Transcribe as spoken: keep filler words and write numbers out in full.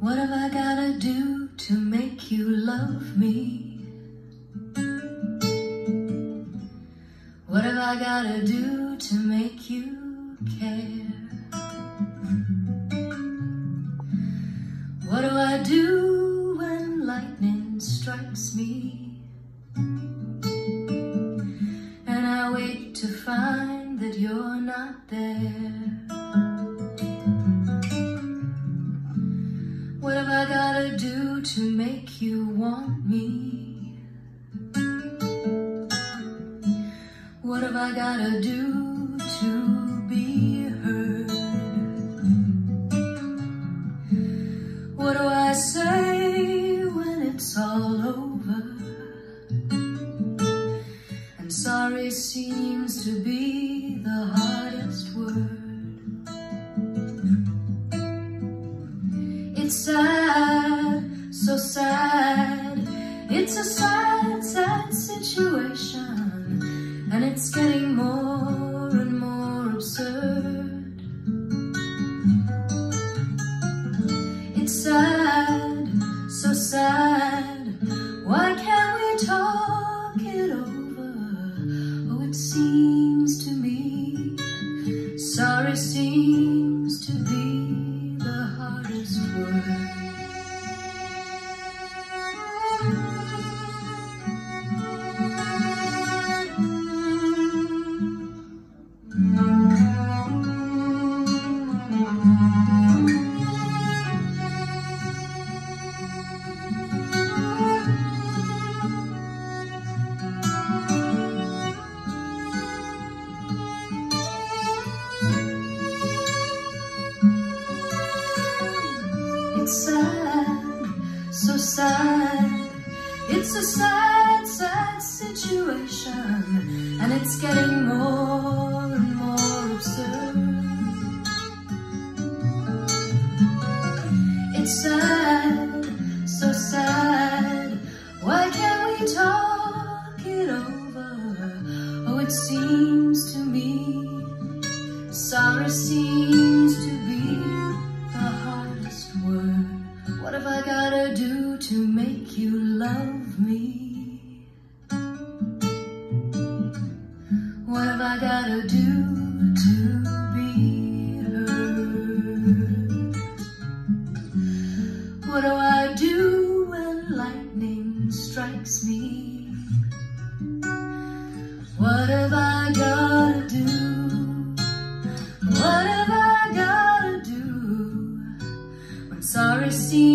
What have I gotta do to make you love me? What have I gotta do to make you care? What do I do when lightning strikes me and I wake to find that you're not there? What have I gotta do to make you want me? What have I gotta do to be heard? What do I say when it's all over and sorry seems to be the hardest word? It's sad, so sad. It's a sad, sad situation, and it's getting more and more absurd. It's sad, so sad. Why can't we talk it over? Oh, it seems to me sorry seems to be the hardest word. It's sad, so sad. It's a sad, sad situation, and it's getting more and more absurd. It's sad, so sad. Why can't we talk it over? Oh, it seems to me sorry seems to be the hardest word. What have I gotta do to make you love me? What have I gotta do to be heard? What do I do when lightning strikes me? What have I gotta do? What have I gotta do when sorry seems